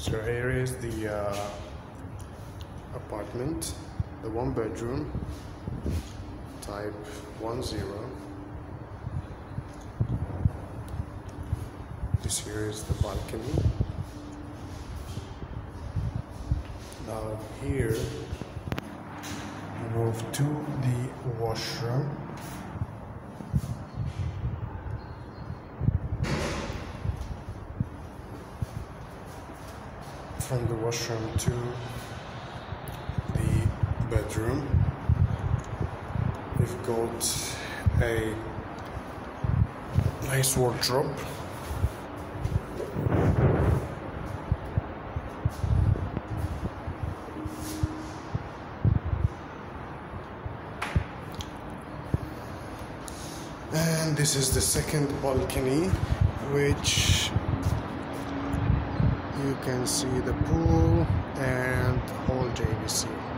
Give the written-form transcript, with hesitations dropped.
So here is the apartment, the 1-bedroom, type 10. This here is the balcony. Now here we move to the washroom. From the washroom to the bedroom, we've got a nice wardrobe. And this is the second balcony, which you can see the pool and whole JVC.